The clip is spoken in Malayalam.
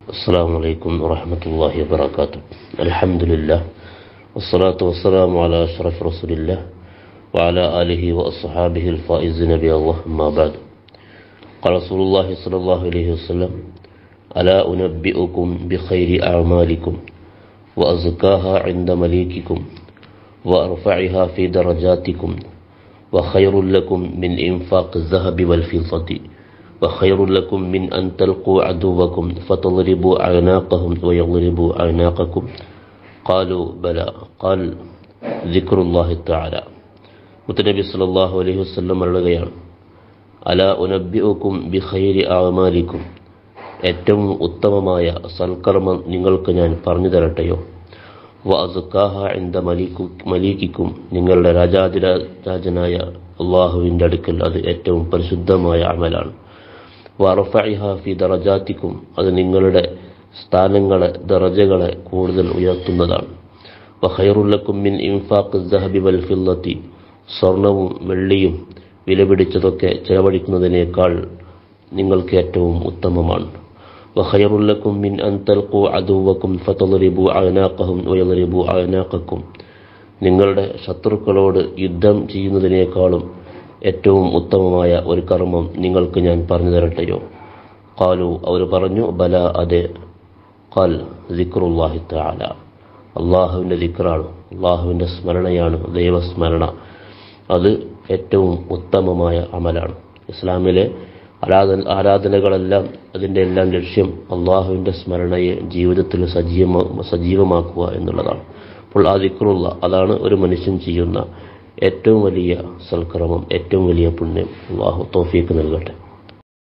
السلام عليكم ورحمة الله وبركاته. الحمد لله والصلاة والسلام على أشرف رسول الله وعلى آله وأصحابه الفائزين بالله. أما بعد، قال رسول الله صلى الله عليه وسلم: ألا أنبئكم بخير أعمالكم وأزكاها عند مليككم وأرفعها في درجاتكم وخير لكم من إنفاق الذهب والفضة وخير لكم من أن تلقوا عدوكم فتضربوا أعناقهم ويضربوا أعناقكم. قالوا بلى. قال: ذكر الله تعالى. മുത്തനബി സല്ലല്ലാഹു അലൈഹി വസല്ലം പറയുകയാണ്: അലാ ഉനബ്ബിഉക്കും ബിഖൈരി അഅമാലിക്കും, ഏറ്റവും ഉത്തമമായ സൽക്കർമ്മം നിങ്ങൾക്ക് ഞാൻ പറഞ്ഞു തരട്ടെയോ? വഅസ്കാഹ ഇൻദ മലീകിക്കും, നിങ്ങളുടെ രാജാതിരാജനായ അള്ളാഹുവിൻ്റെ അടുക്കൽ അത് ഏറ്റവും പരിശുദ്ധമായ അമലാണ്. വറഫഇഹ ഫി ദറജാതിക്കും, അത് നിങ്ങളുടെ സ്ഥാനങ്ങളെ ദറജകളെ കൂടുതൽ ഉയർത്തുന്നതാണ്. വഖൈറുൽ ലക്കും മിൻ ഇൻഫാഖിസ് ദഹബി വൽ ഫില്ലത്തി, സ്വർണവും വെള്ളിയും വിലപിടിച്ചതൊക്കെ ചെലവഴിക്കുന്നതിനേക്കാൾ നിങ്ങൾക്ക് ഏറ്റവും ഉത്തമമാണ്. വഖൈറുൽ ലക്കും മിൻ അൻ തൽഖു അദുവക്കും ഫതദ്രിബു അഅനാഖഹും വയദ്രിബു അഅനാഖക്കും, നിങ്ങളുടെ ശത്രുക്കളോട് യുദ്ധം ചെയ്യുന്നതിനേക്കാളും ഏറ്റവും ഉത്തമമായ ഒരു കർമ്മം നിങ്ങൾക്ക് ഞാൻ പറഞ്ഞു തരട്ടെയോ? ഖാലു, അവർ പറഞ്ഞു, ബല, അതെ. ഖാൽ: ദിക്റുല്ലാഹി തആല, അള്ളാഹുവിൻ്റെ ദിക്റാണ്, അള്ളാഹുവിൻ്റെ സ്മരണയാണ്, ദൈവസ്മരണ. അത് ഏറ്റവും ഉത്തമമായ അമലാണ്. ഇസ്ലാമിലെ ആരാധനകളെല്ലാം അതിൻ്റെ എല്ലാം ലക്ഷ്യം അള്ളാഹുവിൻ്റെ സ്മരണയെ ജീവിതത്തിൽ സജീവമാക്കുക എന്നുള്ളതാണ്. അപ്പോൾ ആ ദിക്റുള്ള, അതാണ് ഒരു മനുഷ്യൻ ചെയ്യുന്ന ഏറ്റവും വലിയ സൽക്കർമ്മം, ഏറ്റവും വലിയ പുണ്യം. അള്ളാഹു തൗഫീഖ് നൽകട്ടെ.